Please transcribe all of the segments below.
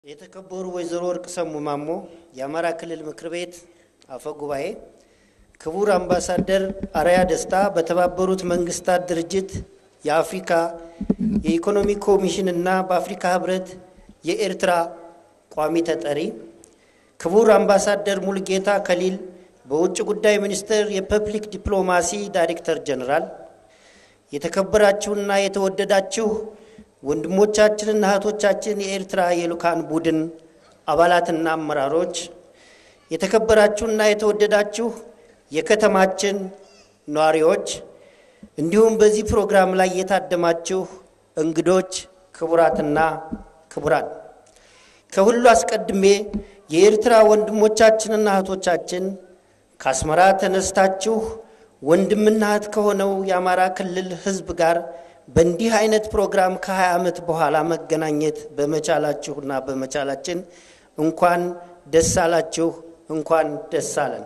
የተከበሩ ወይዘሮ ወርቅ ሰሙ ማሞ የአማራ ክልል ምክር ቤት አፈ ጉባኤ፣ ክቡር አምባሳደር አርአያ ደስታ በተባበሩት መንግስታት ድርጅት የአፍሪካ የኢኮኖሚ ኮሚሽን እና በአፍሪካ ህብረት የኤርትራ ቋሚ ተጠሪ፣ ክቡር አምባሳደር ሙሉጌታ ከሊል በውጭ ጉዳይ ሚኒስቴር የፐብሊክ ዲፕሎማሲ ዳይሬክተር ጀነራል፣ የተከበራችሁና የተወደዳችሁ ወንድሞቻችንና እህቶቻችን የኤርትራ የልኡካን ቡድን አባላትና አመራሮች፣ የተከበራችሁና የተወደዳችሁ የከተማችን ነዋሪዎች፣ እንዲሁም በዚህ ፕሮግራም ላይ የታደማችሁ እንግዶች፣ ክቡራትና ክቡራን፣ ከሁሉ አስቀድሜ የኤርትራ ወንድሞቻችንና እህቶቻችን ከአስመራ ተነስታችሁ ወንድምና እህት ከሆነው የአማራ ክልል ህዝብ ጋር በእንዲህ አይነት ፕሮግራም ከ20 ዓመት በኋላ መገናኘት በመቻላችሁና በመቻላችን እንኳን ደስ አላችሁ፣ እንኳን ደስ አለን።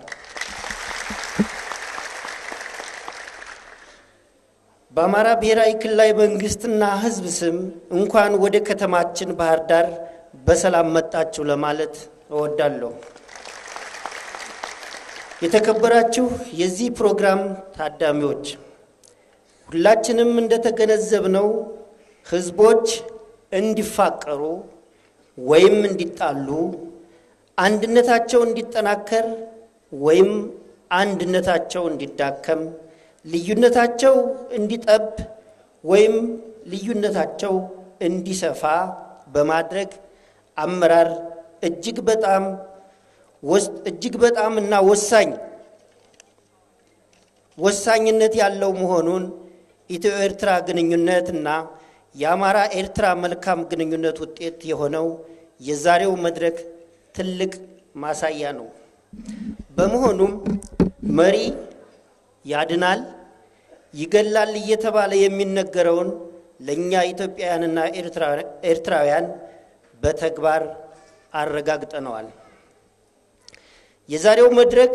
በአማራ ብሔራዊ ክልላዊ መንግስትና ህዝብ ስም እንኳን ወደ ከተማችን ባህር ዳር በሰላም መጣችሁ ለማለት እወዳለሁ። የተከበራችሁ የዚህ ፕሮግራም ታዳሚዎች፣ ሁላችንም እንደተገነዘብነው ህዝቦች እንዲፋቀሩ ወይም እንዲጣሉ፣ አንድነታቸው እንዲጠናከር ወይም አንድነታቸው እንዲዳከም፣ ልዩነታቸው እንዲጠብ ወይም ልዩነታቸው እንዲሰፋ በማድረግ አመራር እጅግ በጣም እና ወሳኝነት ያለው መሆኑን ኢትዮ ኤርትራ ግንኙነትና የአማራ ኤርትራ መልካም ግንኙነት ውጤት የሆነው የዛሬው መድረክ ትልቅ ማሳያ ነው። በመሆኑም መሪ ያድናል ይገላል እየተባለ የሚነገረውን ለኛ ኢትዮጵያውያንና ኤርትራውያን በተግባር አረጋግጠነዋል። የዛሬው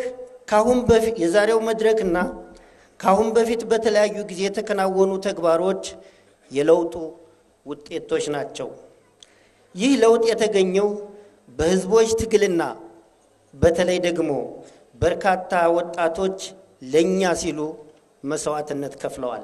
መድረክና ካሁን በፊት በተለያዩ ጊዜ የተከናወኑ ተግባሮች የለውጡ ውጤቶች ናቸው። ይህ ለውጥ የተገኘው በህዝቦች ትግልና በተለይ ደግሞ በርካታ ወጣቶች ለኛ ሲሉ መስዋዕትነት ከፍለዋል።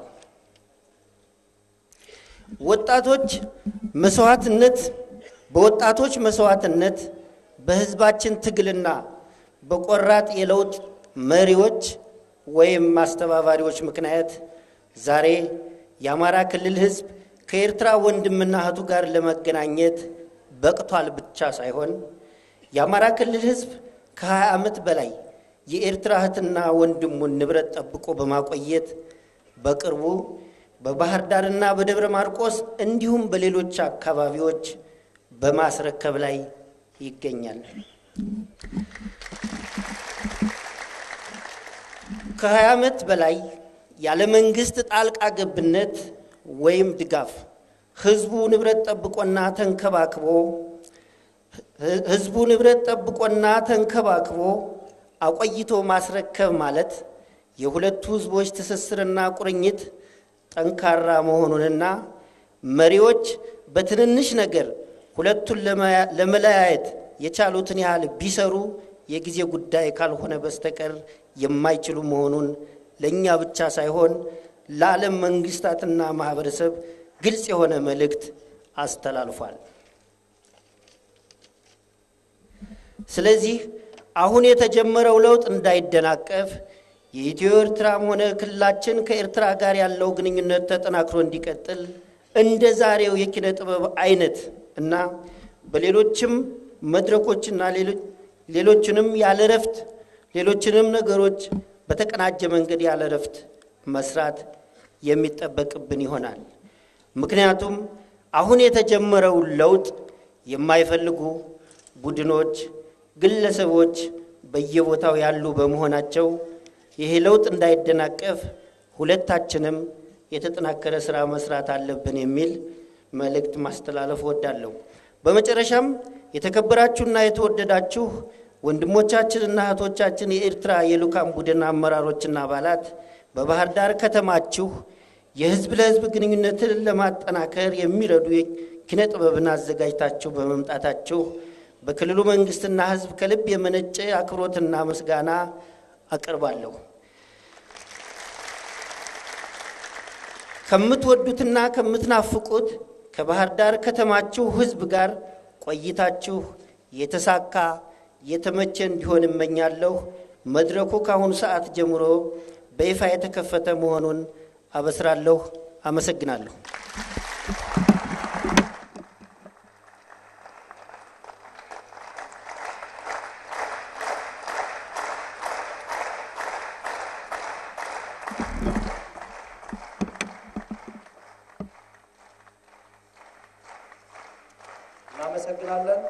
በወጣቶች መስዋዕትነት በህዝባችን ትግልና በቆራጥ የለውጥ መሪዎች ወይም ማስተባባሪዎች ምክንያት ዛሬ የአማራ ክልል ህዝብ ከኤርትራ ወንድምና እህቱ ጋር ለመገናኘት በቅቷል ብቻ ሳይሆን የአማራ ክልል ህዝብ ከ20 ዓመት በላይ የኤርትራ እህትና ወንድሙን ንብረት ጠብቆ በማቆየት በቅርቡ በባህር ዳርና በደብረ ማርቆስ እንዲሁም በሌሎች አካባቢዎች በማስረከብ ላይ ይገኛል። ከ20 ዓመት በላይ ያለ መንግስት ጣልቃ ገብነት ወይም ድጋፍ ህዝቡ ንብረት ጠብቆና ተንከባክቦ አቆይቶ ማስረከብ ማለት የሁለቱ ህዝቦች ትስስርና ቁርኝት ጠንካራ መሆኑንና መሪዎች በትንንሽ ነገር ሁለቱን ለመለያየት የቻሉትን ያህል ቢሰሩ የጊዜ ጉዳይ ካልሆነ በስተቀር የማይችሉ መሆኑን ለኛ ብቻ ሳይሆን ለዓለም መንግስታትና ማህበረሰብ ግልጽ የሆነ መልእክት አስተላልፏል። ስለዚህ አሁን የተጀመረው ለውጥ እንዳይደናቀፍ የኢትዮ ኤርትራም ሆነ ክልላችን ከኤርትራ ጋር ያለው ግንኙነት ተጠናክሮ እንዲቀጥል እንደ ዛሬው የኪነ ጥበብ አይነት እና በሌሎችም መድረኮችና ሌሎችንም ነገሮች በተቀናጀ መንገድ ያለ ረፍት መስራት የሚጠበቅብን ይሆናል። ምክንያቱም አሁን የተጀመረው ለውጥ የማይፈልጉ ቡድኖች፣ ግለሰቦች በየቦታው ያሉ በመሆናቸው ይሄ ለውጥ እንዳይደናቀፍ ሁለታችንም የተጠናከረ ስራ መስራት አለብን የሚል መልእክት ማስተላለፍ ወዳለሁ። በመጨረሻም የተከበራችሁና የተወደዳችሁ ወንድሞቻችንና እህቶቻችን የኤርትራ የልኡካን ቡድን አመራሮችና አባላት በባህር ዳር ከተማችሁ የህዝብ ለህዝብ ግንኙነትን ለማጠናከር የሚረዱ ኪነ ጥበብን አዘጋጅታችሁ በመምጣታችሁ በክልሉ መንግስትና ህዝብ ከልብ የመነጨ አክብሮትና ምስጋና አቀርባለሁ። ከምትወዱትና ከምትናፍቁት ከባህር ዳር ከተማችሁ ህዝብ ጋር ቆይታችሁ የተሳካ የተመቸ እንዲሆን እመኛለሁ። መድረኩ ከአሁኑ ሰዓት ጀምሮ በይፋ የተከፈተ መሆኑን አበስራለሁ። አመሰግናለሁ። እናመሰግናለን።